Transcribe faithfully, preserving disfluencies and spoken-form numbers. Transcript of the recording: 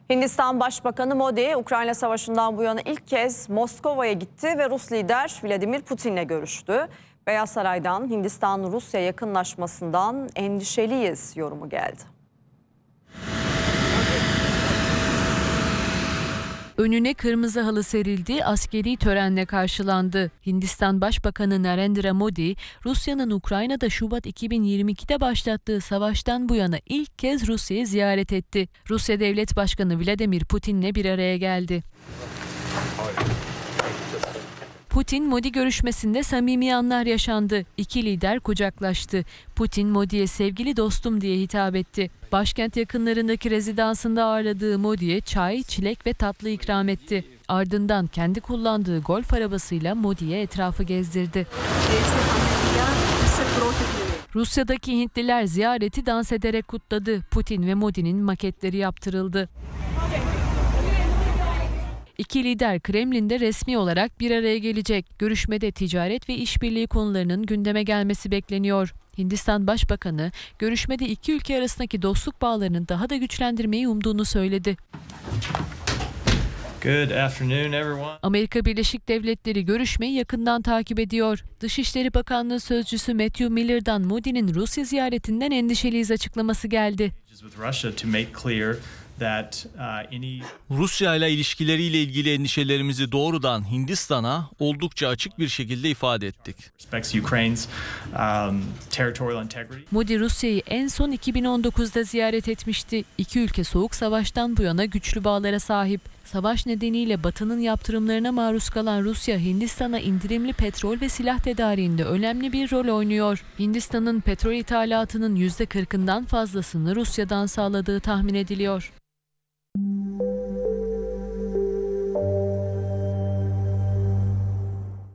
Hindistan Başbakanı Modi, Ukrayna Savaşı'ndan bu yana ilk kez Moskova'ya gitti ve Rus lider Vladimir Putin'le görüştü. Beyaz Saray'dan Hindistan-Rusya yakınlaşmasından endişeliyiz yorumu geldi. Önüne kırmızı halı serildi, askeri törenle karşılandı. Hindistan Başbakanı Narendra Modi, Rusya'nın Ukrayna'da Şubat iki bin yirmi iki'de başlattığı savaştan bu yana ilk kez Rusya'yı ziyaret etti. Rusya Devlet Başkanı Vladimir Putin'le bir araya geldi. Putin-Modi görüşmesinde samimi anlar yaşandı. İki lider kucaklaştı. Putin, Modi'ye sevgili dostum diye hitap etti. Başkent yakınlarındaki rezidansında ağırladığı Modi'ye çay, çilek ve tatlı ikram etti. Ardından kendi kullandığı golf arabasıyla Modi'ye etrafı gezdirdi. Rusya'daki Hintliler ziyareti dans ederek kutladı. Putin ve Modi'nin maketleri yaptırıldı. İki lider Kremlin'de resmi olarak bir araya gelecek. Görüşmede ticaret ve işbirliği konularının gündeme gelmesi bekleniyor. Hindistan Başbakanı görüşmede iki ülke arasındaki dostluk bağlarını daha da güçlendirmeyi umduğunu söyledi. Good afternoon, everyone. Amerika Birleşik Devletleri görüşmeyi yakından takip ediyor. Dışişleri Bakanlığı Sözcüsü Matthew Miller'dan Modi'nin Rusya ziyaretinden endişeliyiz açıklaması geldi. Rusya ile ilişkileriyle ilgili endişelerimizi doğrudan Hindistan'a oldukça açık bir şekilde ifade ettik. Modi Rusya'yı en son iki bin on dokuz'da ziyaret etmişti. İki ülke soğuk savaştan bu yana güçlü bağlara sahip. Savaş nedeniyle Batı'nın yaptırımlarına maruz kalan Rusya, Hindistan'a indirimli petrol ve silah tedariğinde önemli bir rol oynuyor. Hindistan'ın petrol ithalatının yüzde kırk'ından fazlasını Rusya'dan sağladığı tahmin ediliyor.